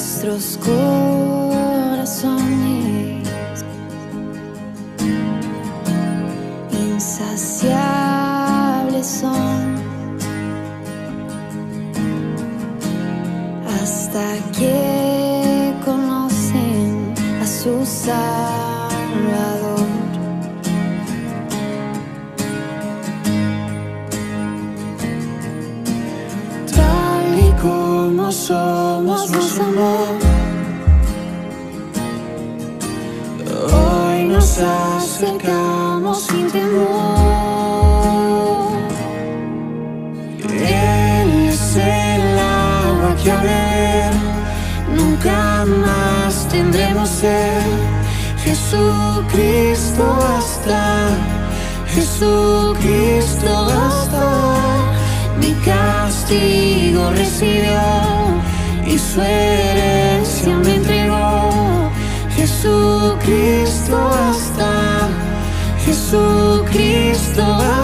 nuestros corazones insaciables son hasta que conocen a su Salvador. Tal y como somos nos amó, hoy nos acercamos sin temor. Él es el agua que al beber nunca más tendremos sed. Jesucristo basta, Jesucristo basta. Mi castigo recibió y su herencia me entregó. Jesucristo basta, Jesucristo basta.